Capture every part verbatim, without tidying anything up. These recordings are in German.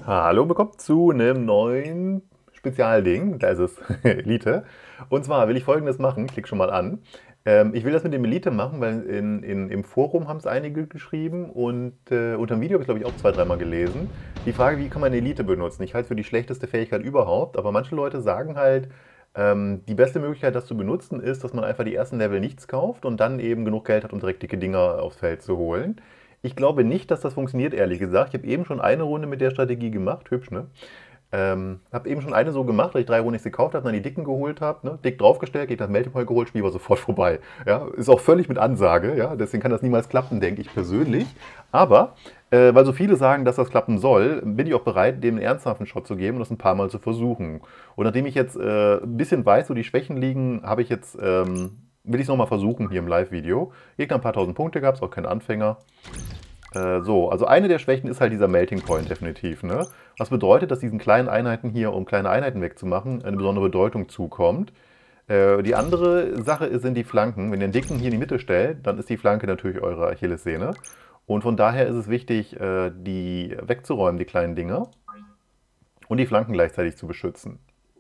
Hallo, bekommt zu einem neuen Spezialding. Da ist es, Elite. Und zwar will ich Folgendes machen. Klick schon mal an. Ähm, ich will das mit dem Elite machen, weil in, in, im Forum haben es einige geschrieben und äh, unter dem Video habe ich, glaube ich, auch zwei, dreimal gelesen. Die Frage, wie kann man Elite benutzen? Ich halte es für die schlechteste Fähigkeit überhaupt, aber manche Leute sagen halt, ähm, die beste Möglichkeit, das zu benutzen, ist, dass man einfach die ersten Level nichts kauft und dann eben genug Geld hat, um direkt dicke Dinger aufs Feld zu holen. Ich glaube nicht, dass das funktioniert, ehrlich gesagt. Ich habe eben schon eine Runde mit der Strategie gemacht. Hübsch, ne? Ähm, habe eben schon eine so gemacht, dass ich drei Runden nichts gekauft habe, dann die dicken geholt habe, ne? Dick draufgestellt, geht das Melting Point geholt, Spiel war sofort vorbei. Ja? Ist auch völlig mit Ansage, ja? Deswegen kann das niemals klappen, denke ich persönlich. Aber, äh, weil so viele sagen, dass das klappen soll, bin ich auch bereit, dem einen ernsthaften Shot zu geben und das ein paar Mal zu versuchen. Und nachdem ich jetzt äh, ein bisschen weiß, wo die Schwächen liegen, habe ich jetzt, ähm, will ich es nochmal versuchen hier im Live-Video. Gegner ein paar tausend Punkte gehabt, ist auch kein Anfänger. Äh, so, also eine der Schwächen ist halt dieser Melting Point definitiv, ne? Was bedeutet, dass diesen kleinen Einheiten hier, um kleine Einheiten wegzumachen, eine besondere Bedeutung zukommt. Äh, die andere Sache ist- sind die Flanken. Wenn ihr einen Dicken hier in die Mitte stellt, dann ist die Flanke natürlich eure Achillessehne. Und von daher ist es wichtig, äh, die wegzuräumen, die kleinen Dinger, und die Flanken gleichzeitig zu beschützen.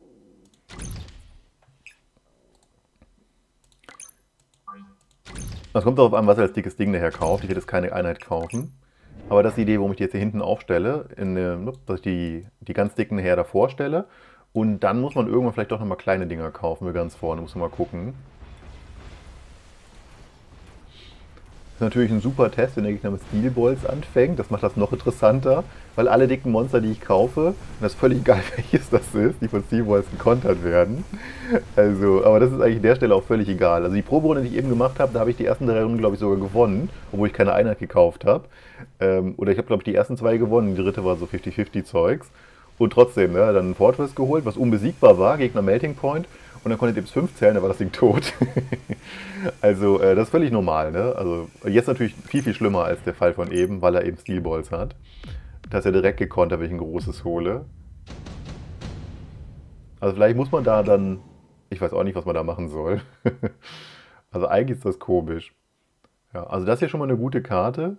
Es kommt darauf an, was ihr als dickes Ding nachher kauft. Ich werde jetzt keine Einheit kaufen. Aber das ist die Idee, warum ich die jetzt hier hinten aufstelle, in, äh, dass ich die, die ganz dicken nachher davor stelle. Und dann muss man irgendwann vielleicht doch nochmal kleine Dinger kaufen, wir ganz vorne, muss man mal gucken. Das ist natürlich ein super Test, wenn der Gegner mit Steel Balls anfängt. Das macht das noch interessanter, weil alle dicken Monster, die ich kaufe, und das ist völlig egal, welches das ist, die von Steel Balls gekontert werden. Also, aber das ist eigentlich an der Stelle auch völlig egal. Also die Proberunde, die ich eben gemacht habe, da habe ich die ersten drei Runden, glaube ich, sogar gewonnen, obwohl ich keine Einheit gekauft habe. Ähm, oder ich habe, glaube ich, die ersten zwei gewonnen, die dritte war so fünfzig fünfzig Zeugs. Und trotzdem, ne, dann ein Fortress geholt, was unbesiegbar war, Gegner Melting Point. Und dann konnte ich bis fünf zählen, da war das Ding tot. Also, äh, das ist völlig normal, ne? Also, jetzt natürlich viel, viel schlimmer als der Fall von eben, weil er eben Steel Balls hat. Da ist er direkt gekontert, wenn ich ein großes hole. Also, vielleicht muss man da dann. Ich weiß auch nicht, was man da machen soll. Also, eigentlich ist das komisch. Ja, also, das hier schon mal eine gute Karte.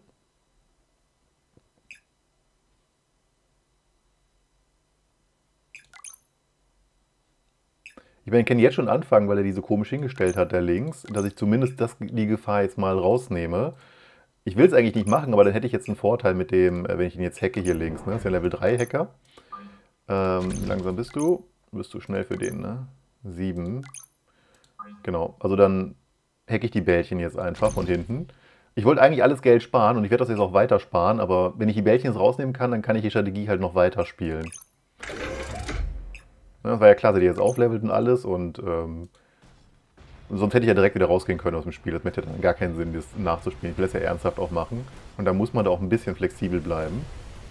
Ich meine, ich kann jetzt schon anfangen, weil er die so komisch hingestellt hat, der links, dass ich zumindest das, die Gefahr jetzt mal rausnehme. Ich will es eigentlich nicht machen, aber dann hätte ich jetzt einen Vorteil mit dem, äh, wenn ich ihn jetzt hacke hier links. Ne? Das ist ja Level drei Hacker. Ähm, wie langsam bist du? Bist du schnell für den, ne? sieben. Genau. Also dann hacke ich die Bällchen jetzt einfach von hinten. Ich wollte eigentlich alles Geld sparen und ich werde das jetzt auch weiter sparen, aber wenn ich die Bällchen jetzt rausnehmen kann, dann kann ich die Strategie halt noch weiter spielen. Ne, das war ja klar, dass die jetzt auflevelt und alles und ähm, sonst hätte ich ja direkt wieder rausgehen können aus dem Spiel. Das hätte dann gar keinen Sinn, das nachzuspielen. Ich will das ja ernsthaft auch machen. Und da muss man da auch ein bisschen flexibel bleiben.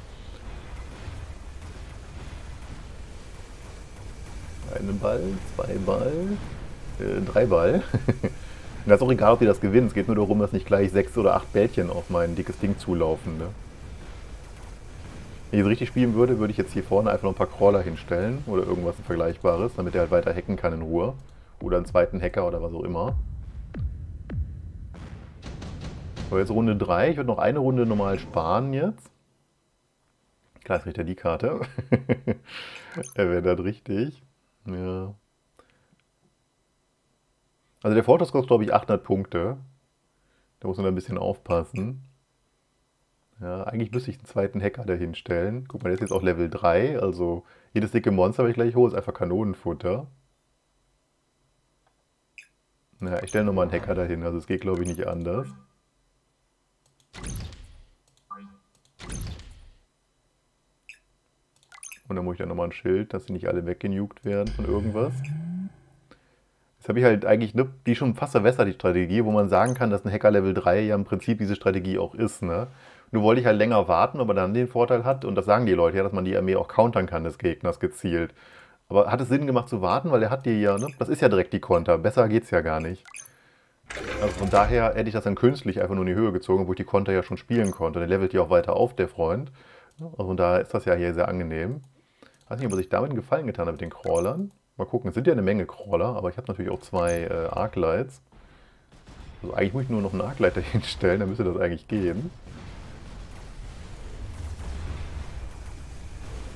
Einen Ball, zwei Ball, äh, drei Ball. Und das ist auch egal, ob die das gewinnen. Es geht nur darum, dass nicht gleich sechs oder acht Bällchen auf mein dickes Ding zulaufen. Ne? Wenn ich es richtig spielen würde, würde ich jetzt hier vorne einfach noch ein paar Crawler hinstellen oder irgendwas Vergleichbares, damit er halt weiter hacken kann in Ruhe. Oder einen zweiten Hacker oder was auch immer. So, jetzt Runde drei. Ich würde noch eine Runde normal sparen jetzt. Klar, jetzt kriegt er die Karte. Er wäre dann richtig. Ja. Also der Fortress kostet, glaube ich, achthundert Punkte. Da muss man ein bisschen aufpassen. Ja, eigentlich müsste ich einen zweiten Hacker dahin stellen. Guck mal, der ist jetzt auch Level drei. Also jedes dicke Monster, was ich gleich hole, ist einfach Kanonenfutter. Ja, ich stelle nochmal einen Hacker dahin. Also es geht, glaube ich, nicht anders. Und dann muss ich dann nochmal ein Schild, dass sie nicht alle weggenugt werden von irgendwas. Jetzt habe ich halt eigentlich ne, die schon fast verwässert, die Strategie, wo man sagen kann, dass ein Hacker Level drei ja im Prinzip diese Strategie auch ist. Ne? Nur wollte ich halt länger warten, aber dann den Vorteil hat, und das sagen die Leute ja, dass man die Armee auch countern kann des Gegners gezielt. Aber hat es Sinn gemacht zu warten, weil er hat die ja, ne? Das ist ja direkt die Konter. Besser geht's ja gar nicht. Also von daher hätte ich das dann künstlich einfach nur in die Höhe gezogen, wo ich die Konter ja schon spielen konnte. Der levelt die auch weiter auf, der Freund. Also von daher ist das ja hier sehr angenehm. Ich weiß nicht, ob ich damit einen Gefallen getan habe mit den Crawlern. Mal gucken, es sind ja eine Menge Crawler, aber ich habe natürlich auch zwei äh, Arclights. Also eigentlich muss ich nur noch einen Arclight hinstellen, dann müsste das eigentlich gehen.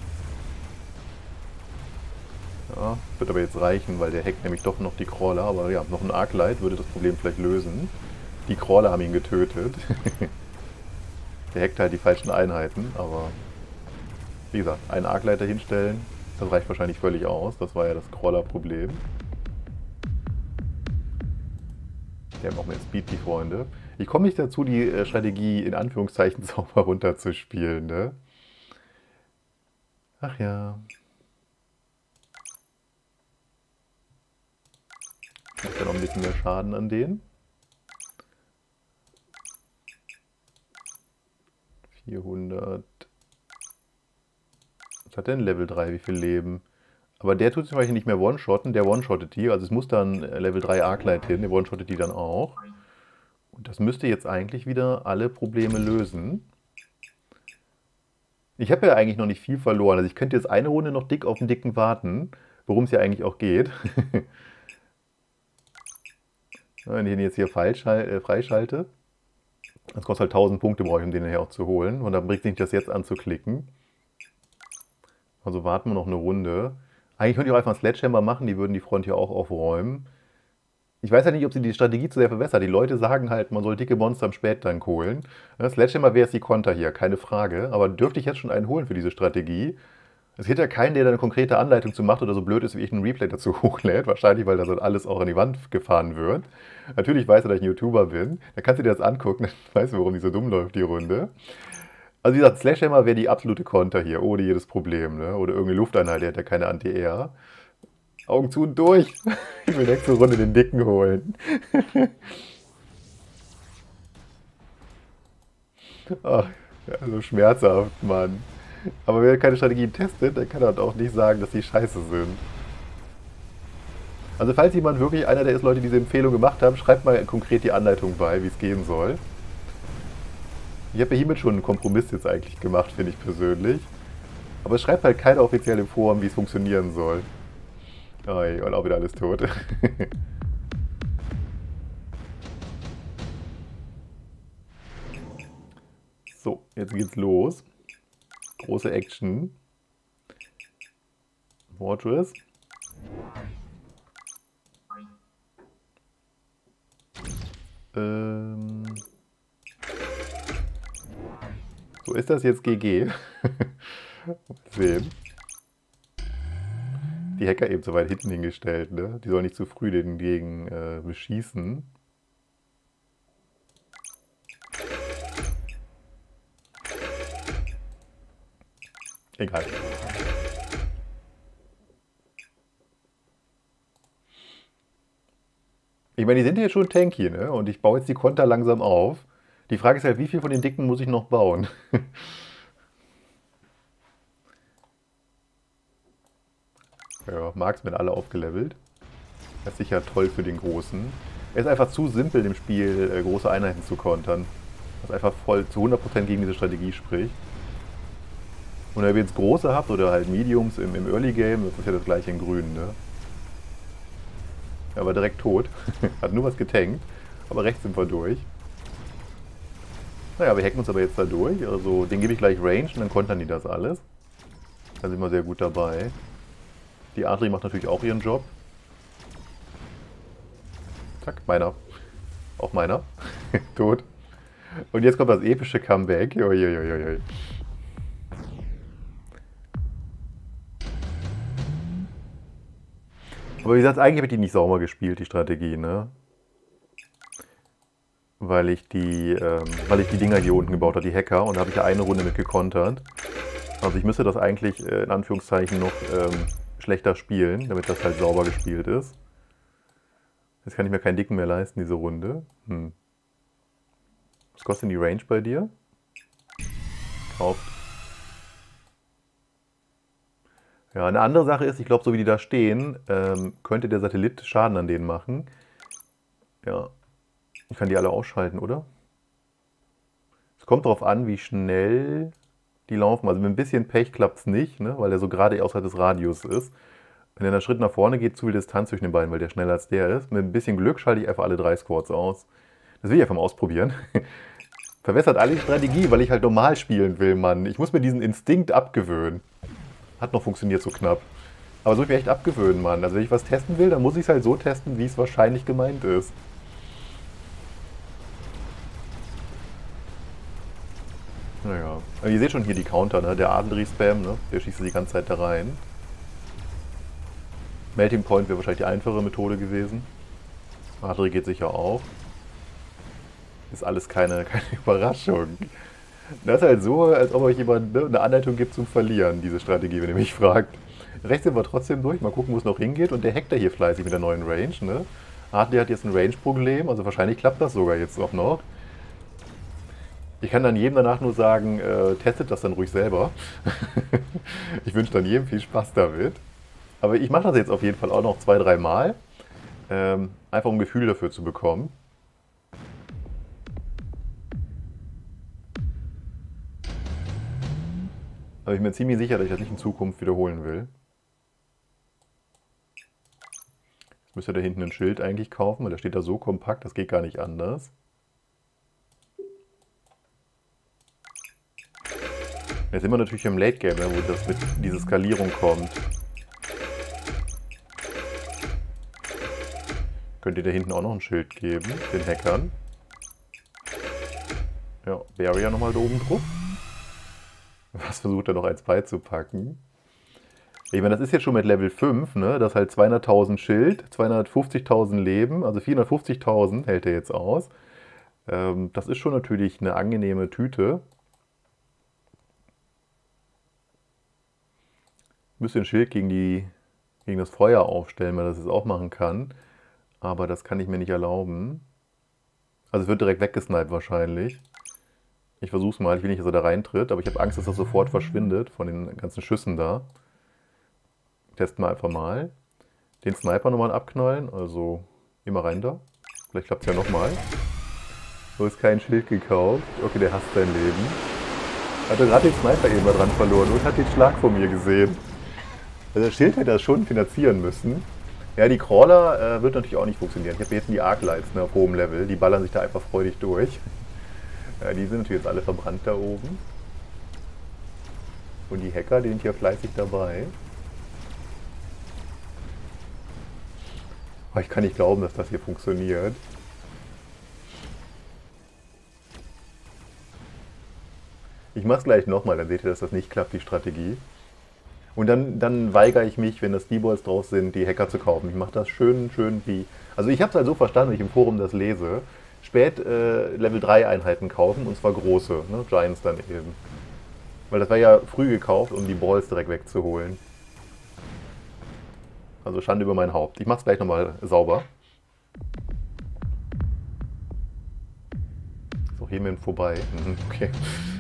Ja, wird aber jetzt reichen, weil der hackt nämlich doch noch die Crawler. Aber ja, noch ein Arclight würde das Problem vielleicht lösen. Die Crawler haben ihn getötet. Der hackt halt die falschen Einheiten, aber wie gesagt, einen Arclight hinstellen, das reicht wahrscheinlich völlig aus. Das war ja das Crawler-Problem. Die haben auch mehr Speed, die Freunde. Ich komme nicht dazu, die äh, Strategie in Anführungszeichen sauber runterzuspielen, ne? Ach ja. Macht ja noch ein bisschen mehr Schaden an denen. vierhundert. Was hat denn Level drei? Wie viel Leben? Aber der tut zum Beispiel nicht mehr One-Shotten, der One-Shottet die. Also es muss dann Level drei Arclight hin, der One-Shottet die dann auch. Und das müsste jetzt eigentlich wieder alle Probleme lösen. Ich habe ja eigentlich noch nicht viel verloren. Also ich könnte jetzt eine Runde noch dick auf den Dicken warten, worum es ja eigentlich auch geht. Wenn ich den jetzt hier äh, freischalte, das kostet halt tausend Punkte, brauche ich, um den hier auch zu holen. Und dann bringt sich das jetzt an zu klicken. Also warten wir noch eine Runde. Eigentlich könnte ich auch einfach einen Sledgehammer machen, die würden die Front hier auch aufräumen. Ich weiß ja nicht, ob sie die Strategie zu sehr verbessert. Die Leute sagen halt, man soll dicke Monster am Spättank holen. Sledgehammer wäre jetzt die Konter hier, keine Frage. Aber dürfte ich jetzt schon einen holen für diese Strategie? Es gibt ja keinen, der da eine konkrete Anleitung zu macht oder so blöd ist, wie ich einen Replay dazu hochlädt. Wahrscheinlich, weil da so alles auch an die Wand gefahren wird. Natürlich weiß er, dass ich ein YouTuber bin. Dann kannst du dir das angucken, dann weißt du, warum die so dumm läuft, die Runde. Also wie gesagt, Sledgehammer wäre die absolute Konter hier, ohne jedes Problem. Ne? Oder irgendeine Lufteinheit, der hat ja keine Anti-Air. Augen zu und durch. Ich will nächste Runde den Dicken holen. Ach, ja, so schmerzhaft, Mann. Aber wer keine Strategien testet, der kann halt auch nicht sagen, dass die scheiße sind. Also falls jemand wirklich einer der ist, Leute, die diese Empfehlung gemacht haben, schreibt mal konkret die Anleitung bei, wie es gehen soll. Ich habe ja hiermit schon einen Kompromiss jetzt eigentlich gemacht, finde ich persönlich. Aber es schreibt halt keiner offiziell im Forum, wie es funktionieren soll. Oh, und auch wieder alles tot. So, jetzt geht's los. Große Action. Fortress. Ähm so, ist das jetzt G G? Mal sehen. Die Hacker eben so weit hinten hingestellt, ne? Die sollen nicht zu früh den gegen äh, beschießen. Egal. Ich meine, die sind jetzt schon tanky, ne? Und ich baue jetzt die Konter langsam auf. Die Frage ist halt, wie viel von den Dicken muss ich noch bauen? Ja, Marksman alle aufgelevelt. Das ist sicher toll für den Großen. Er ist einfach zu simpel im Spiel, äh, große Einheiten zu kontern. Was einfach voll zu hundert Prozent gegen diese Strategie spricht. Und wenn ihr jetzt große habt oder halt Mediums im, im Early Game, das ist ja das gleiche in grün, ne? Er war direkt tot. Hat nur was getankt. Aber rechts sind wir durch. Naja, wir hacken uns aber jetzt da durch. Also den gebe ich gleich Range und dann kontern die das alles. Da sind wir sehr gut dabei. Die Adri macht natürlich auch ihren Job. Zack, meiner. Auch meiner. Tot. Und jetzt kommt das epische Comeback. Uiuiuiui. Aber wie gesagt, eigentlich habe ich die nicht sauber gespielt, die Strategie, ne? Weil ich die, ähm, weil ich die Dinger hier unten gebaut habe, die Hacker, und da habe ich ja eine Runde mit gekontert. Also ich müsste das eigentlich äh, in Anführungszeichen noch ähm, schlechter spielen, damit das halt sauber gespielt ist. Jetzt kann ich mir keinen Dicken mehr leisten, diese Runde. Hm. Was kostet denn die Range bei dir? Kauft. Ja, eine andere Sache ist, ich glaube, so wie die da stehen, ähm, könnte der Satellit Schaden an denen machen. Ja, ich kann die alle ausschalten, oder? Es kommt darauf an, wie schnell die laufen. Also mit ein bisschen Pech klappt es nicht, ne? Weil der so gerade außerhalb des Radius ist. Wenn er einen Schritt nach vorne geht, zu viel Distanz zwischen den beiden, weil der schneller als der ist. Mit ein bisschen Glück schalte ich einfach alle drei Squads aus. Das will ich einfach mal ausprobieren. Verwässert alle die Strategie, weil ich halt normal spielen will, Mann. Ich muss mir diesen Instinkt abgewöhnen. Hat noch funktioniert so knapp. Aber so muss ich mich echt abgewöhnen, Mann. Also wenn ich was testen will, dann muss ich es halt so testen, wie es wahrscheinlich gemeint ist. Naja. Aber ihr seht schon hier die Counter, ne? Der Adleri-Spam, ne? Der schießt die ganze Zeit da rein. Melting Point wäre wahrscheinlich die einfache Methode gewesen. Adleri geht sicher auch. Ist alles keine, keine Überraschung. Das ist halt so, als ob euch jemand, ne, eine Anleitung gibt zum Verlieren, diese Strategie, wenn ihr mich fragt. Rechts sind wir trotzdem durch, mal gucken, wo es noch hingeht. Und der hackt da hier fleißig mit der neuen Range. Ne? Adleri hat jetzt ein Range-Problem, also wahrscheinlich klappt das sogar jetzt auch noch. Ich kann dann jedem danach nur sagen, äh, testet das dann ruhig selber. Ich wünsche dann jedem viel Spaß damit. Aber ich mache das jetzt auf jeden Fall auch noch zwei, drei Mal. Ähm, einfach um ein Gefühl dafür zu bekommen. Aber ich bin mir ziemlich sicher, dass ich das nicht in Zukunft wiederholen will. Jetzt müsst ihr da hinten ein Schild eigentlich kaufen, weil der steht da so kompakt, das geht gar nicht anders. Jetzt sind wir natürlich im Late Game, wo das mit dieser Skalierung kommt. Könnt ihr da hinten auch noch ein Schild geben, den Hackern. Ja, Barrier nochmal da oben drauf. Was versucht er noch eins beizupacken? Ich meine, das ist jetzt schon mit Level fünf, ne? Das ist halt zweihunderttausend Schild, zweihundertfünfzigtausend Leben, also vierhundertfünfzigtausend hält er jetzt aus. Ähm, das ist schon natürlich eine angenehme Tüte. Ich müsste ein Schild gegen, die, gegen das Feuer aufstellen, weil das es auch machen kann. Aber das kann ich mir nicht erlauben. Also es wird direkt weggesniped wahrscheinlich. Ich versuche es mal, ich will nicht, dass er da reintritt, aber ich habe Angst, dass das sofort verschwindet von den ganzen Schüssen da. Testen wir einfach mal. Den Sniper nochmal abknallen, also immer rein da. Vielleicht klappt es ja nochmal. So ist kein Schild gekauft. Okay, der hasst sein Leben. Hat er gerade den Sniper eben mal dran verloren und hat den Schlag von mir gesehen. Also das Schild hätte er schon finanzieren müssen. Ja, die Crawler äh, wird natürlich auch nicht funktionieren. Ich habe jetzt die Arc-Lights, ne, auf hohem Level. Die ballern sich da einfach freudig durch. Ja, die sind natürlich jetzt alle verbrannt da oben. Und die Hacker, die sind hier fleißig dabei. Aber ich kann nicht glauben, dass das hier funktioniert. Ich mache es gleich nochmal, dann seht ihr, dass das nicht klappt, die Strategie. Und dann, dann weigere ich mich, wenn das D-Balls draus sind, die Hacker zu kaufen. Ich mache das schön, schön wie... Also ich habe es halt so verstanden, wenn ich im Forum das lese. Spät äh, Level drei Einheiten kaufen, und zwar große, ne? Giants dann eben. Weil das war ja früh gekauft, um die Balls direkt wegzuholen. Also Schande über mein Haupt. Ich mache es gleich nochmal sauber. So, hier mit vorbei. Mhm, okay.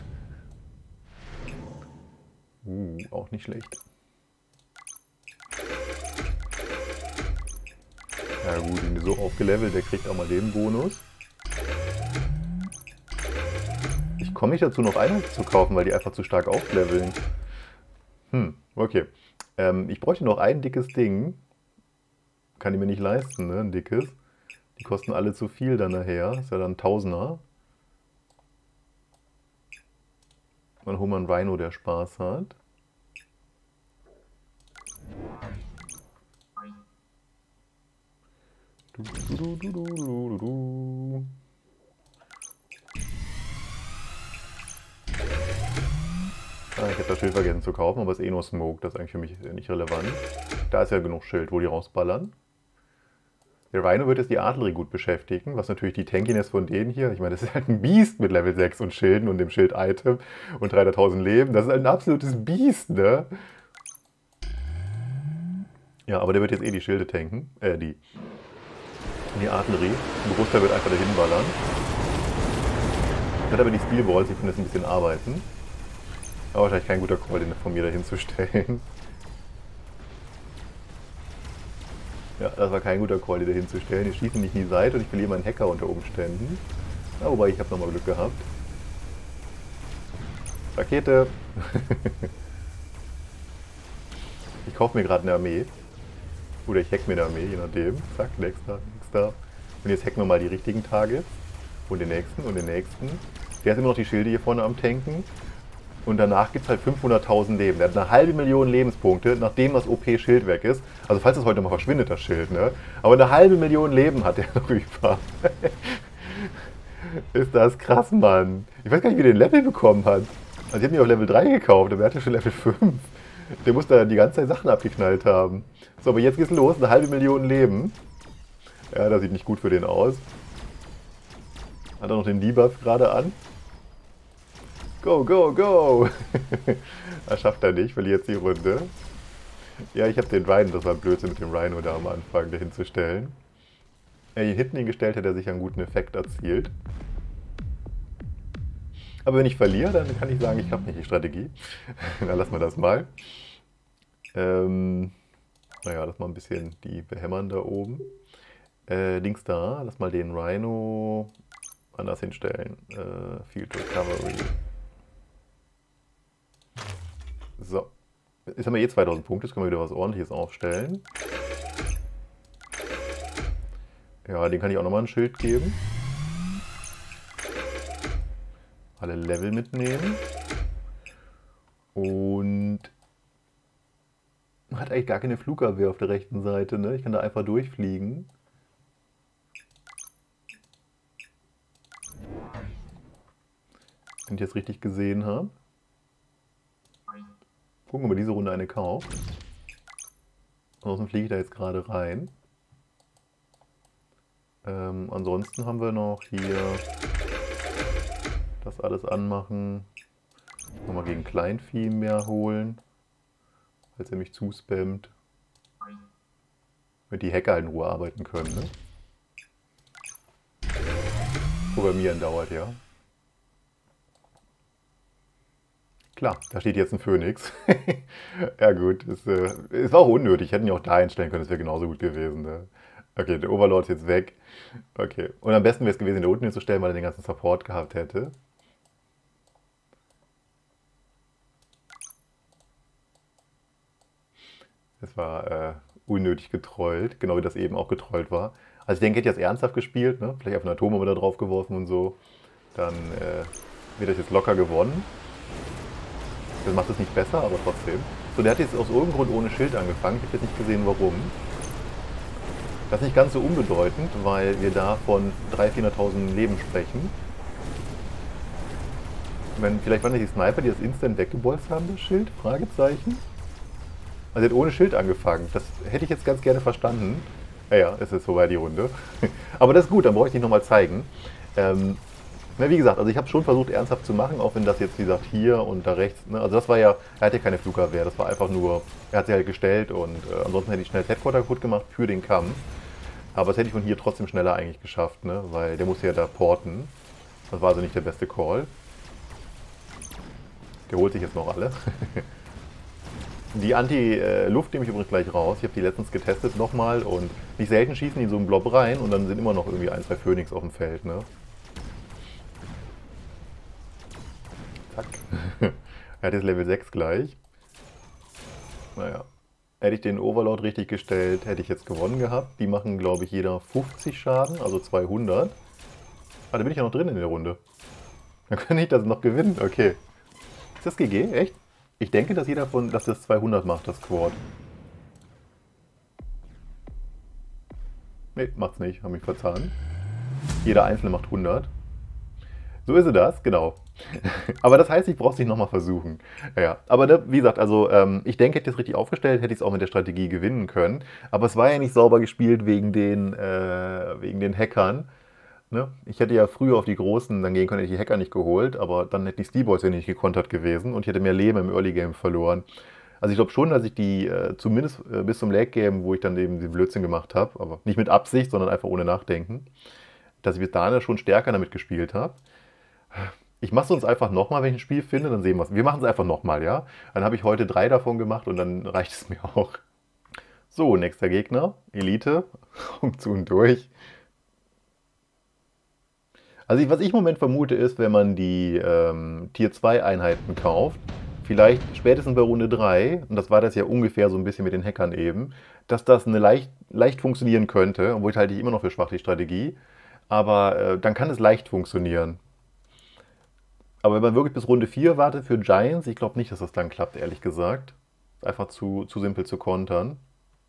Uh, auch nicht schlecht. Ja gut, ihn so aufgelevelt, der kriegt auch mal den Bonus. Ich komme nicht dazu, noch Einheiten zu kaufen, weil die einfach zu stark aufleveln. Hm, okay. Ähm, ich bräuchte noch ein dickes Ding. Kann ich mir nicht leisten, ne? Ein dickes. Die kosten alle zu viel dann nachher. Ist ja dann Tausender. Dann holen wir einen Rhino, der Spaß hat. Du, du, du, du, du, du. Ah, ich habe das Schild vergessen zu kaufen, aber es ist eh nur Smoke, das ist eigentlich für mich nicht relevant. Da ist ja genug Schild, wo die rausballern. Der Rhino wird jetzt die Artillerie gut beschäftigen, was natürlich die Tankiness von denen hier, ich meine, das ist halt ein Biest mit Level sechs und Schilden und dem Schild-Item und dreihunderttausend Leben, das ist halt ein absolutes Biest, ne? Ja, aber der wird jetzt eh die Schilde tanken, äh, die, die Artillerie. Ein Großteil wird einfach dahin ballern. Ich werde aber die Steelballs, ich finde das ein bisschen arbeiten. Aber wahrscheinlich kein guter Call, den von mir dahin zu stellen. Ja, das war kein guter Call, den dahin zu stellen. Ich schieße nicht in die Seite und ich verliere meinen Hacker unter Umständen. Ja, wobei, ich habe nochmal Glück gehabt. Rakete! Ich kaufe mir gerade eine Armee. Oder ich hack mir eine Armee, je nachdem. Zack, nächster, nächster. Und jetzt hacken wir mal die richtigen Targets. Und den nächsten und den nächsten. Der ist immer noch die Schilde hier vorne am Tanken. Und danach gibt es halt fünfhunderttausend Leben. Der hat eine halbe Million Lebenspunkte, nachdem das O P-Schild weg ist. Also falls es heute mal verschwindet, das Schild, ne? Aber eine halbe Million Leben hat der noch über. Ist das krass, Mann. Ich weiß gar nicht, wie der den Level bekommen hat. Also ich habe mich auf Level drei gekauft, aber er hatte schon Level fünf. Der muss da die ganze Zeit Sachen abgeknallt haben. So, aber jetzt geht's los. Eine halbe Million Leben. Ja, das sieht nicht gut für den aus. Hat er noch den Debuff gerade an? Go, go, go! Das schafft er nicht, verliert jetzt die Runde. Ja, ich habe den Rhino, das war Blödsinn mit dem Rhino da am Anfang dahin zu stellen. Wenn er ihn hinten hingestellt hätte, er sich einen guten Effekt erzielt. Aber wenn ich verliere, dann kann ich sagen, ich habe nicht die Strategie. Dann lassen wir das mal. Ähm, naja, lass mal ein bisschen die behämmern da oben. Äh, links da, lass mal den Rhino anders hinstellen. Äh, Field Recovery. So. Jetzt haben wir eh zweitausend Punkte, jetzt können wir wieder was Ordentliches aufstellen. Ja, den kann ich auch nochmal ein Schild geben. Alle Level mitnehmen. Und man hat eigentlich gar keine Flugabwehr auf der rechten Seite, ne? Ich kann da einfach durchfliegen. Wenn ich jetzt richtig gesehen habe. Gucken, ob wir diese Runde eine kauft. Ansonsten fliege ich da jetzt gerade rein. Ähm, ansonsten haben wir noch hier das alles anmachen. Nochmal gegen Kleinvieh mehr holen, falls er mich zuspammt. Damit die Hacker halt in Ruhe arbeiten können, ne? Programmieren dauert ja. Klar, da steht jetzt ein Phönix. Ja gut, es, äh, es war auch unnötig. Ich hätte ihn ja auch da einstellen können, das wäre genauso gut gewesen. Ne? Okay, der Overlord ist jetzt weg. Okay, und am besten wäre es gewesen, ihn da unten hinzustellen, weil er den ganzen Support gehabt hätte. Es war äh, unnötig getrollt, genau wie das eben auch getrollt war. Also ich denke, hätte ich jetzt ernsthaft gespielt, ne? Vielleicht auf eine Atombombe da drauf geworfen und so, dann äh, wird das jetzt locker gewonnen. Das macht es nicht besser, aber trotzdem. So, der hat jetzt aus irgendeinem Grund ohne Schild angefangen. Ich habe jetzt nicht gesehen, warum. Das ist nicht ganz so unbedeutend, weil wir da von dreihunderttausend, vierhunderttausend Leben sprechen. Wenn, vielleicht waren das die Sniper, die das instant weggebolzt haben, das Schild? Fragezeichen. Also er hat ohne Schild angefangen. Das hätte ich jetzt ganz gerne verstanden. Naja, es ist vorbei die Runde. Aber das ist gut, dann brauche ich nicht nochmal zeigen. Ähm, na, wie gesagt, also ich habe schon versucht ernsthaft zu machen, auch wenn das jetzt, wie gesagt, hier und da rechts, ne, also das war ja, er hatte ja keine Flugabwehr, das war einfach nur, er hat sie halt gestellt und äh, ansonsten hätte ich schnell das Headquarter kaputt gemacht für den Kampf. Aber das hätte ich von hier trotzdem schneller eigentlich geschafft, ne, weil der musste ja da porten. Das war also nicht der beste Call. Der holt sich jetzt noch alle. Die Anti-Luft nehme ich übrigens gleich raus. Ich habe die letztens getestet nochmal und nicht selten schießen die in so einen Blob rein und dann sind immer noch irgendwie ein, zwei Phoenix auf dem Feld, ne. Zack. Er hat jetzt Level sechs gleich. Naja. Hätte ich den Overlord richtig gestellt, hätte ich jetzt gewonnen gehabt. Die machen, glaube ich, jeder fünfzig Schaden, also zweihundert. Ah, da bin ich ja noch drin in der Runde. Dann kann ich das noch gewinnen. Okay. Ist das G G? Echt? Ich denke, dass jeder von, dass das zweihundert macht, das Squad. Ne, macht's nicht. Haben mich verzahnt. Jeder Einzelne macht hundert. So ist es das, genau. Aber das heißt, ich brauche es nicht nochmal versuchen. Ja, aber da, wie gesagt, also ähm, ich denke, hätte ich es richtig aufgestellt, hätte ich es auch mit der Strategie gewinnen können. Aber es war ja nicht sauber gespielt wegen den, äh, wegen den Hackern. Ne? Ich hätte ja früher auf die Großen dann gehen können, hätte ich die Hacker nicht geholt, aber dann hätte ich die Boys ja nicht gekontert gewesen und ich hätte mehr Leben im Early Game verloren. Also ich glaube schon, dass ich die äh, zumindest äh, bis zum Late Game, wo ich dann eben den Blödsinn gemacht habe, aber nicht mit Absicht, sondern einfach ohne Nachdenken, dass ich bis dahin schon stärker damit gespielt habe. Ich mache es uns einfach nochmal, wenn ich ein Spiel finde, dann sehen wir es. Wir machen es einfach nochmal, ja? Dann habe ich heute drei davon gemacht und dann reicht es mir auch. So, nächster Gegner, Elite, Augen zu und durch. Also ich, was ich im Moment vermute ist, wenn man die ähm, Tier zwei Einheiten kauft, vielleicht spätestens bei Runde drei, und das war das ja ungefähr so ein bisschen mit den Hackern eben, dass das eine leicht, leicht funktionieren könnte, obwohl ich halte ich immer noch für schwach die Strategie, aber äh, dann kann es leicht funktionieren. Aber wenn man wirklich bis Runde vier wartet für Giants, ich glaube nicht, dass das dann klappt, ehrlich gesagt. Ist einfach zu, zu simpel zu kontern.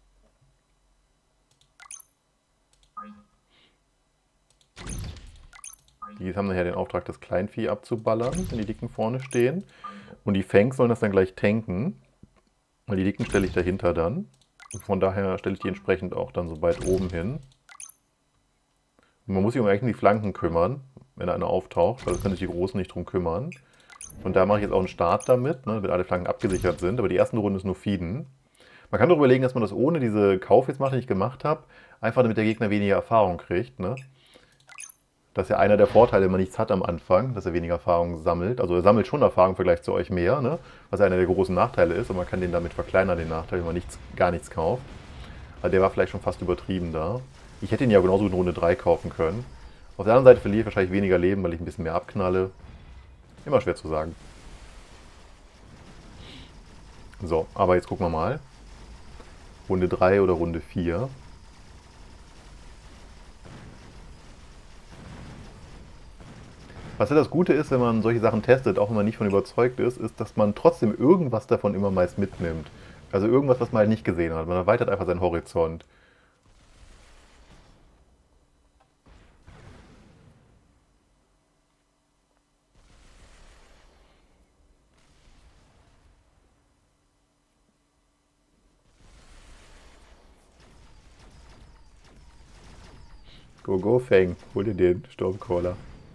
Die haben nachher den Auftrag, das Kleinvieh abzuballern, wenn die Dicken vorne stehen. Und die Fangs sollen das dann gleich tanken. Und die Dicken stelle ich dahinter dann. Und von daher stelle ich die entsprechend auch dann so weit oben hin. Und man muss sich um eigentlich die Flanken kümmern, wenn einer auftaucht, weil da können sich die Großen nicht drum kümmern. Und da mache ich jetzt auch einen Start damit, ne, wenn alle Flanken abgesichert sind. Aber die erste Runde ist nur Feeden. Man kann doch überlegen, dass man das ohne diese Kauf jetzt macht, die ich gemacht habe, einfach damit der Gegner weniger Erfahrung kriegt. Ne? Das ist ja einer der Vorteile, wenn man nichts hat am Anfang, dass er weniger Erfahrung sammelt. Also er sammelt schon Erfahrung im Vergleich zu euch mehr, ne? Was einer der großen Nachteile ist. Und man kann den damit verkleinern, den Nachteil, wenn man nichts, gar nichts kauft. Also der war vielleicht schon fast übertrieben da. Ich hätte ihn ja genauso in Runde drei kaufen können. Auf der anderen Seite verliere ich wahrscheinlich weniger Leben, weil ich ein bisschen mehr abknalle. Immer schwer zu sagen. So, aber jetzt gucken wir mal. Runde drei oder Runde vier. Was ja das Gute ist, wenn man solche Sachen testet, auch wenn man nicht von überzeugt ist, ist, dass man trotzdem irgendwas davon immer meist mitnimmt. Also irgendwas, was man halt nicht gesehen hat. Man erweitert einfach seinen Horizont. Go, go, Fang. Hol dir den Stormcaller.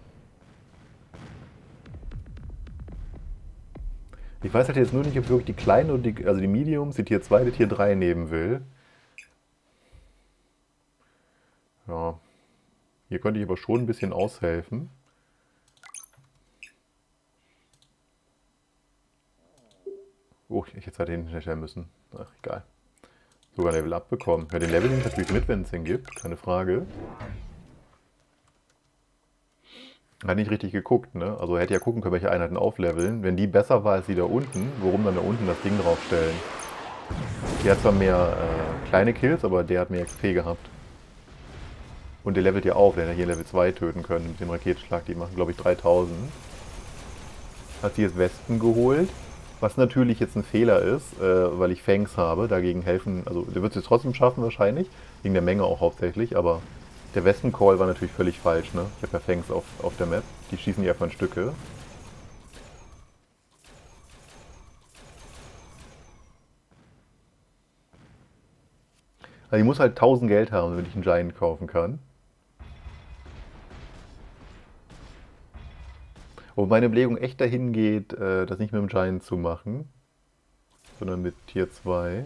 Ich weiß halt jetzt nur nicht, ob ich wirklich die kleinen und die, also die Mediums, die Tier zwei, die Tier drei nehmen will. Ja. Hier könnte ich aber schon ein bisschen aushelfen. Oh, ich hätte halt den hinstellen müssen. Ach, egal. Sogar Level Up bekommen. Ja, den Level nimmt natürlich mit, wenn es den gibt. Keine Frage. Hat nicht richtig geguckt, ne? Also hätte ja gucken können, welche Einheiten aufleveln. Wenn die besser war als die da unten, warum dann da unten das Ding draufstellen? Die hat zwar mehr äh, kleine Kills, aber der hat mehr X P gehabt. Und der levelt ja auf, der hätte hier Level zwei töten können mit dem Raketenschlag. Die machen, glaube ich, dreitausend. Hat sie jetzt Wespen geholt. Was natürlich jetzt ein Fehler ist, äh, weil ich Fangs habe. Dagegen helfen, also der wird es jetzt trotzdem schaffen wahrscheinlich. Wegen der Menge auch hauptsächlich, aber der Westen-Call war natürlich völlig falsch, ne? Ich habe ja Fangs auf, auf der Map. Die schießen die einfach in Stücke. Also ich muss halt tausend Geld haben, damit ich einen Giant kaufen kann. Wo meine Überlegung echt dahin geht, äh, das nicht mit dem Giant zu machen, sondern mit Tier zwei.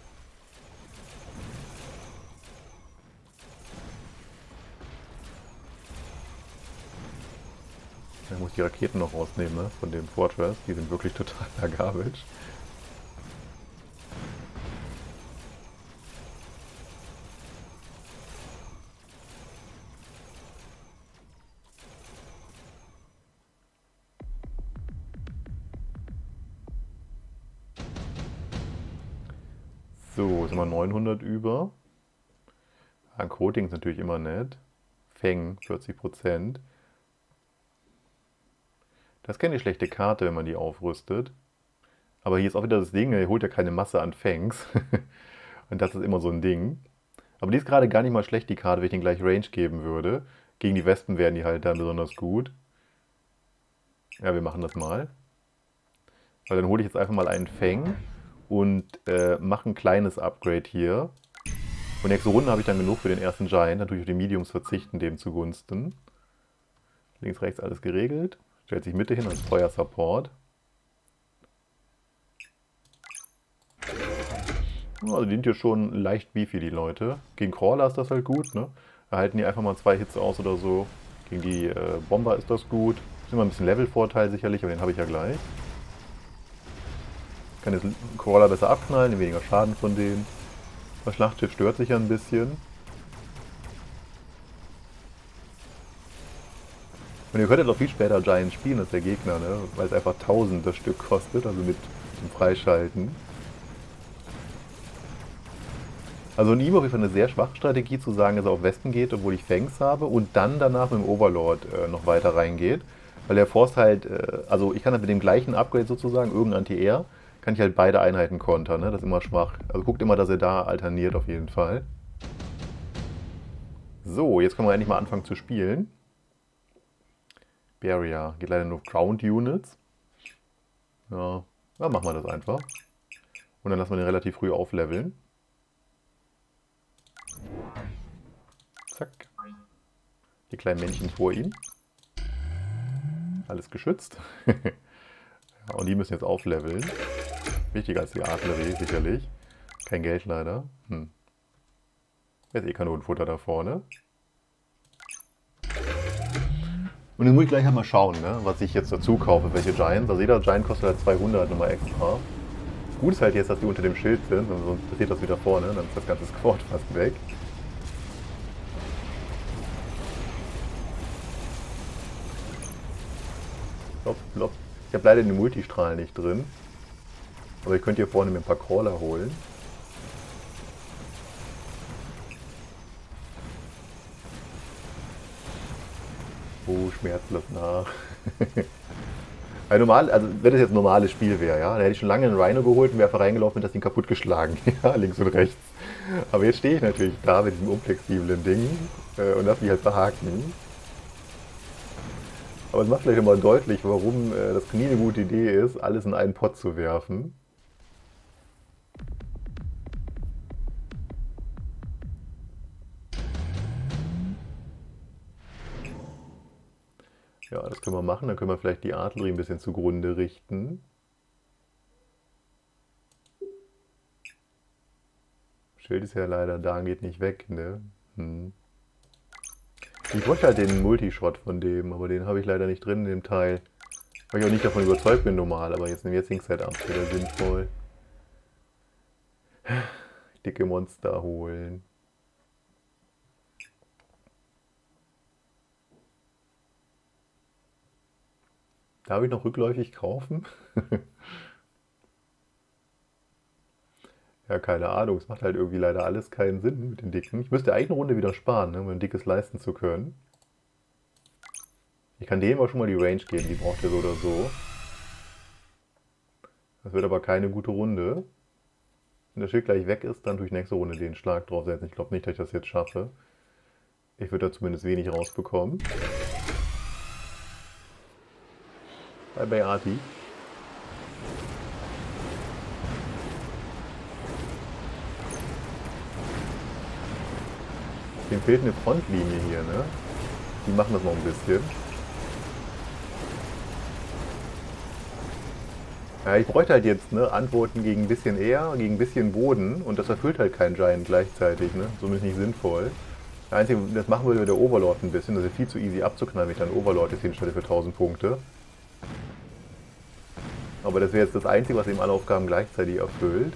Ich muss die Raketen noch rausnehmen, ne? Von dem Fortress. Die sind wirklich totaler Garbage. So, sind wir neunhundert über. An Coating ist natürlich immer nett. Feng, vierzig Prozent. Das ist keine schlechte Karte, wenn man die aufrüstet. Aber hier ist auch wieder das Ding, er holt ja keine Masse an Fangs. Und das ist immer so ein Ding. Aber die ist gerade gar nicht mal schlecht, die Karte, wenn ich den gleich Range geben würde. Gegen die Wespen wären die halt dann besonders gut. Ja, wir machen das mal. Weil dann hole ich jetzt einfach mal einen Fang und äh, mache ein kleines Upgrade hier. Und nächste Runde habe ich dann genug für den ersten Giant. Natürlich auf die Mediums verzichten, dem zugunsten. Links, rechts alles geregelt. Stellt sich Mitte hin als Feuer-Support. Also die sind hier schon leicht beefy, die Leute. Gegen Crawler ist das halt gut, ne? Erhalten die einfach mal zwei Hits aus oder so. Gegen die äh, Bomber ist das gut. Ist immer ein bisschen Level-Vorteil sicherlich, aber den habe ich ja gleich. Kann jetzt Crawler besser abknallen, weniger Schaden von denen. Das Schlachtschiff stört sich ja ein bisschen. Und ihr könntet auch viel später Giant spielen als der Gegner, ne? Weil es einfach tausend das Stück kostet, also mit dem Freischalten. Also in ihm auf jeden Fall eine sehr schwache Strategie zu sagen, dass er auf Westen geht, obwohl ich Fangs habe und dann danach mit dem Overlord äh, noch weiter reingeht. Weil der Forst halt, äh, also ich kann halt mit dem gleichen Upgrade sozusagen, irgendein Anti-Air, kann ich halt beide Einheiten kontern, ne? Das ist immer schwach. Also guckt immer, dass ihr da alterniert auf jeden Fall. So, jetzt können wir endlich mal anfangen zu spielen. Barrier geht leider nur auf Ground Units. Ja, dann machen wir das einfach. Und dann lassen wir den relativ früh aufleveln. Zack. Die kleinen Männchen vor ihm. Alles geschützt. Ja, und die müssen jetzt aufleveln. Wichtiger als die Artillerie, sicherlich. Kein Geld leider. Hm. Jetzt eh Kanonenfutter da vorne. Und dann muss ich gleich mal schauen, ne, was ich jetzt dazu kaufe, welche Giants. Also jeder Giant kostet halt zweihundert nochmal extra. Gut ist halt jetzt, dass die unter dem Schild sind, sonst passiert das wieder vorne, dann ist das ganze Squad fast weg. Flop, flop. Ich habe leider den Multistrahl nicht drin. Aber ich könnte hier vorne mir ein paar Crawler holen. Oh, schmerzlos nach. Ein normal, also wenn das jetzt ein normales Spiel wäre, ja, dann hätte ich schon lange einen Rhino geholt und wäre einfach reingelaufen und das Ding kaputt geschlagen. Ja, links und rechts. Aber jetzt stehe ich natürlich da mit diesem unflexiblen Ding äh, und lasse mich halt verhaken. Aber es macht vielleicht immer deutlich, warum äh, das nie eine gute Idee ist, alles in einen Pott zu werfen. Ja, das können wir machen. Dann können wir vielleicht die Artillerie ein bisschen zugrunde richten. Schild ist ja leider da, geht nicht weg, ne? Hm. Ich bräuchte halt den Multischrott von dem, aber den habe ich leider nicht drin in dem Teil. Weil ich auch nicht davon überzeugt bin normal, aber jetzt im jetzigen Setup wieder sinnvoll. Dicke Monster holen. Darf ich noch rückläufig kaufen? Ja, keine Ahnung. Es macht halt irgendwie leider alles keinen Sinn mit den Dicken. Ich müsste eigentlich eine Runde wieder sparen, ne, um ein dickes leisten zu können. Ich kann dem auch schon mal die Range geben, die braucht er so oder so. Das wird aber keine gute Runde. Wenn das Schild gleich weg ist, dann tue ich nächste Runde den Schlag draufsetzen. Ich glaube nicht, dass ich das jetzt schaffe. Ich würde da zumindest wenig rausbekommen. Bye bye, Arti. Dem fehlt eine Frontlinie hier, ne? Die machen das noch ein bisschen. Ja, ich bräuchte halt jetzt ne, Antworten gegen ein bisschen Air, gegen ein bisschen Boden und das erfüllt halt kein Giant gleichzeitig, ne? Somit nicht sinnvoll. Das Einzige, das machen würde der Overlord ein bisschen, das ist viel zu easy abzuknallen, wenn ich dann Overlord jetzt hinstelle für tausend Punkte. Aber das wäre jetzt das Einzige, was eben alle Aufgaben gleichzeitig erfüllt.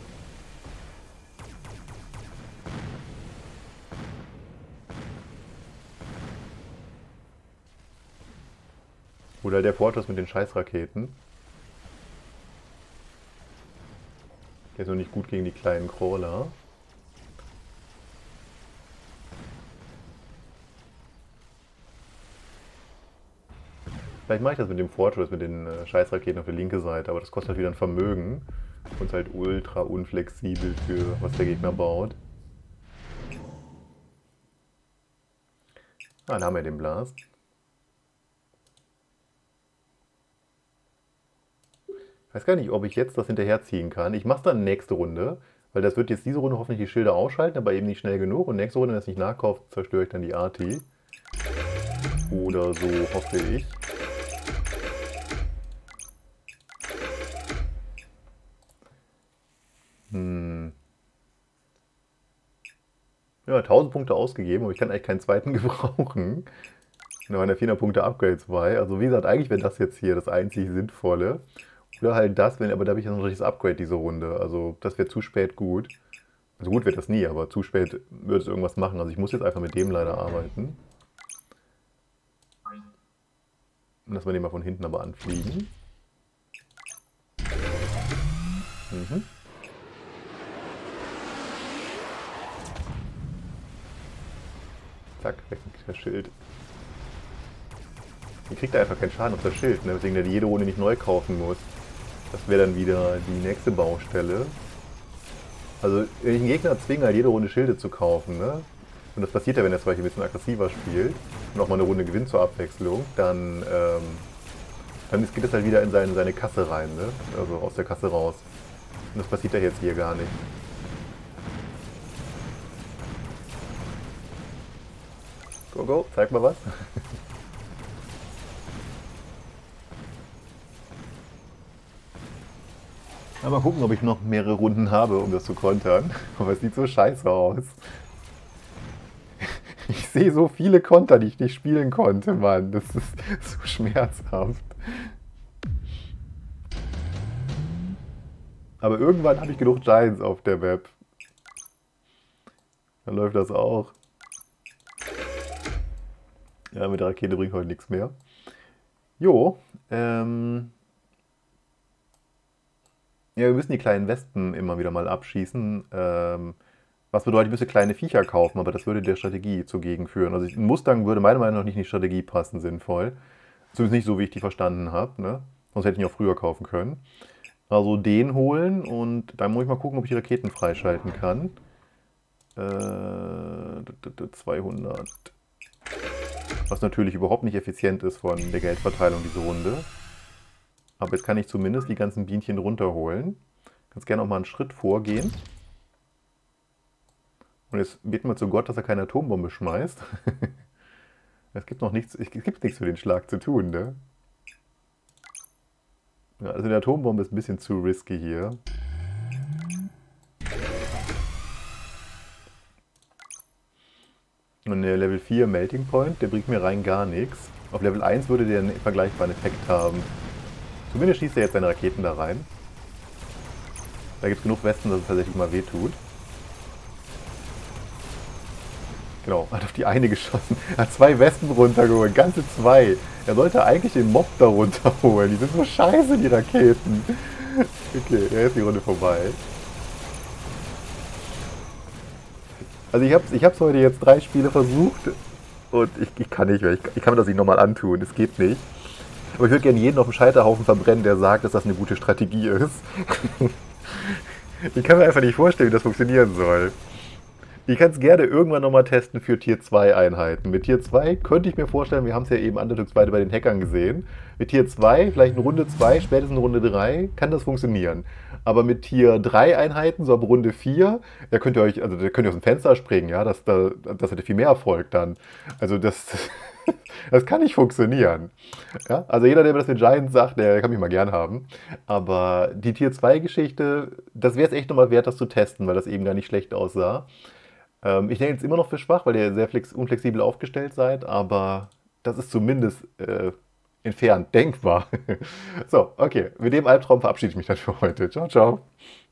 Oder der Fortress mit den Scheißraketen. Der ist noch nicht gut gegen die kleinen Crawler. Vielleicht mache ich das mit dem Fortress, mit den äh, Scheißraketen auf der linken Seite, aber das kostet halt wieder ein Vermögen. Und ist halt ultra unflexibel für was der Gegner baut. Ah, dann haben wir den Blast. Ich weiß gar nicht, ob ich jetzt das hinterherziehen kann. Ich mache es dann nächste Runde, weil das wird jetzt diese Runde hoffentlich die Schilder ausschalten, aber eben nicht schnell genug. Und nächste Runde, wenn es nicht nachkauft, zerstöre ich dann die Arti. Oder so, hoffe ich. Hm. Ja, tausend Punkte ausgegeben, aber ich kann eigentlich keinen zweiten gebrauchen. Noch eine vierhundert Punkte Upgrade zwei. Also wie gesagt, eigentlich wäre das jetzt hier das einzig Sinnvolle. Oder halt das, wenn, aber da habe ich ja noch ein richtiges Upgrade diese Runde. Also das wäre zu spät gut. Also gut wird das nie, aber zu spät würde es irgendwas machen. Also ich muss jetzt einfach mit dem leider arbeiten. Und lassen wir den mal von hinten aber anfliegen. Mhm. Zack, weg mit das Schild. Ihr kriegt da einfach keinen Schaden auf das Schild, ne? Deswegen der jede Runde nicht neu kaufen muss. Das wäre dann wieder die nächste Baustelle. Also, wenn ich einen Gegner zwinge, halt jede Runde Schilde zu kaufen, ne? Und das passiert ja, wenn er zum Beispiel ein bisschen aggressiver spielt und auch mal eine Runde gewinnt zur Abwechslung, dann, ähm, dann geht es halt wieder in seine, seine Kasse rein, ne? Also aus der Kasse raus. Und das passiert ja jetzt hier gar nicht. Go, go, zeig mal was. Ja, mal gucken, ob ich noch mehrere Runden habe, um das zu kontern. Aber es sieht so scheiße aus. Ich sehe so viele Konter, die ich nicht spielen konnte, Mann. Das ist so schmerzhaft. Aber irgendwann habe ich genug Giants auf der Map. Dann läuft das auch. Ja, mit der Rakete bringt heute nichts mehr. Jo, ähm... ja, wir müssen die kleinen Wespen immer wieder mal abschießen. Ähm, was bedeutet, ich müsste kleine Viecher kaufen, aber das würde der Strategie zugegen führen. Also ein Mustang würde meiner Meinung nach nicht in die Strategie passen, sinnvoll. Zumindest nicht so, wie ich die verstanden habe. Ne? Sonst hätte ich ihn auch früher kaufen können. Also den holen und dann muss ich mal gucken, ob ich die Raketen freischalten kann. Äh, zweihundert. Was natürlich überhaupt nicht effizient ist von der Geldverteilung diese Runde. Aber jetzt kann ich zumindest die ganzen Bienchen runterholen. Kannst gerne auch mal einen Schritt vorgehen. Und jetzt beten wir zu Gott, dass er keine Atombombe schmeißt. Es gibt noch nichts, es gibt nichts für den Schlag zu tun, ne? Ja, also die Atombombe ist ein bisschen zu risky hier. Und der Level vier Melting Point, der bringt mir rein gar nichts. Auf Level eins würde der einen vergleichbaren Effekt haben. Zumindest schießt er jetzt seine Raketen da rein. Da gibt es genug Westen, dass es tatsächlich mal wehtut. Genau, hat auf die eine geschossen. Er hat zwei Westen runtergeholt, ganze zwei. Er sollte eigentlich den Mob da runterholen. Die sind so scheiße, die Raketen. Okay, ja, ist die Runde vorbei. Also ich habe ich hab's heute jetzt drei Spiele versucht und ich, ich kann nicht mehr. Ich, ich kann mir das nicht nochmal antun. Es geht nicht. Aber ich würde gerne jeden auf dem Scheiterhaufen verbrennen, der sagt, dass das eine gute Strategie ist. Ich kann mir einfach nicht vorstellen, wie das funktionieren soll. Ich kann es gerne irgendwann nochmal testen für Tier zwei Einheiten. Mit Tier zwei könnte ich mir vorstellen, wir haben es ja eben andeutungsweise bei den Hackern gesehen. Mit Tier zwei, vielleicht in Runde zwei, spätestens in Runde drei, kann das funktionieren. Aber mit Tier drei Einheiten, so ab Runde vier, da könnt ihr euch, also da könnt ihr aus dem Fenster springen, ja, das, da, das hätte viel mehr Erfolg dann. Also das, das kann nicht funktionieren. Ja? Also jeder, der mir das mit Giants sagt, der kann mich mal gern haben. Aber die Tier zwei Geschichte, das wäre es echt nochmal wert, das zu testen, weil das eben gar nicht schlecht aussah. Ähm, ich denke jetzt immer noch für schwach, weil ihr sehr flex unflexibel aufgestellt seid, aber das ist zumindest äh, entfernt denkbar. So, okay, mit dem Albtraum verabschiede ich mich dann für heute. Ciao, ciao.